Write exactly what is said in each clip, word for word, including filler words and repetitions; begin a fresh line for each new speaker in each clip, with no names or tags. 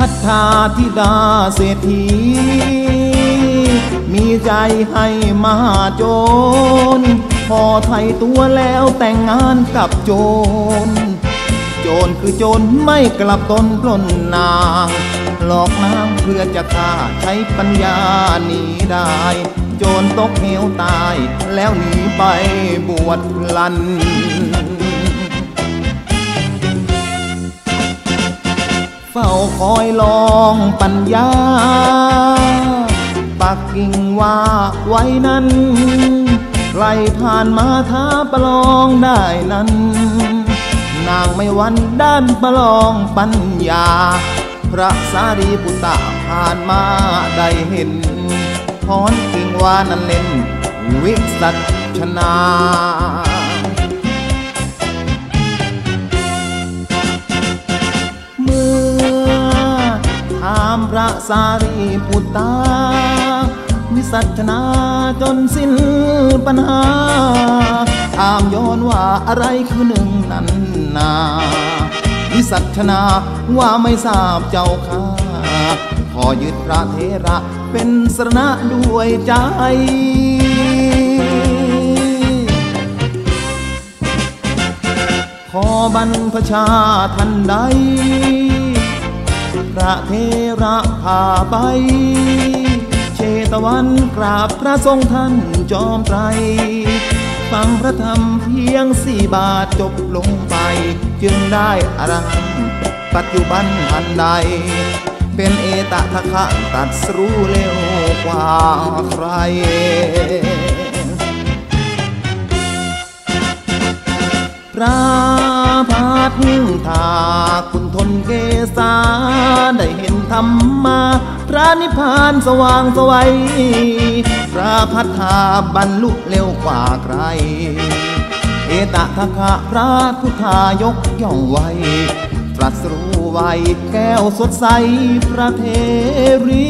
พัฒนาธิดาเศรษฐีมีใจให้มหาโจรพอไทยตัวแล้วแต่งงานกับโจรโจรคือโจรไม่กลับตนปล้นนางหลอกนางเพื่อจะฆ่าใช้ปัญญาหนีได้โจรตกเหวตายแล้วหนีไปบวชพลันเฝ้าคอยลองปัญญาปักกิ่งว่าไว้นั้นใครผ่านมาท้าประลองได้นั้นนางไม่หวั่นด้านประลองปัญญาพระสารีบุตรผ่านมาได้เห็นถอนกิ่งว่านั้นเล่นวิสัชนาเมื่อถามพระสารีบุตรวิสัชนาจนสิ้นปัญหาถามย้อนว่าอะไรคือหนึ่งนั้นนาวิสัชนาว่าไม่ทราบเจ้าข้าขอยึดพระเถระเป็นสรณะด้วยใจขอบรรพชาทันใดพระเถระพาไปเชตวันกราบพระทรงท่านจอมไตรฟังพระธรรมเพียงสี่บาทจบลงไปจึงได้อรหันต์ปัจจุบันทันใดเป็นเอตทัคคะตรัสรู้เร็วกว่าใครพระพัฒถาคุณทนเกษาได้เห็นธรรมาพระนิพพานสว่างสวัยพระพัฒถาบรรลุเร็วกว่าใครเอตทัคคะพระพุทธายกย่องไว้ตรัสรู้ไว้แก้วสดใสพระเทรี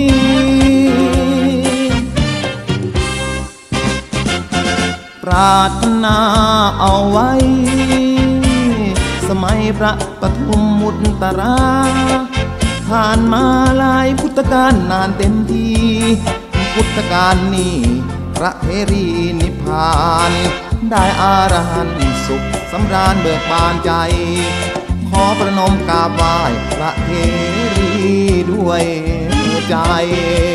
ปรารถนาเอาไว้สมัยพระปฐุมมุตตราผ่านมาหลายพุทธกาลนานเต็มทีพุทธกาลนี้พระเทรีนิพพานได้อรหันต์สุขสำราญเบิกบานใจขอประนมกราบไหว้พระเทรีด้วยใจ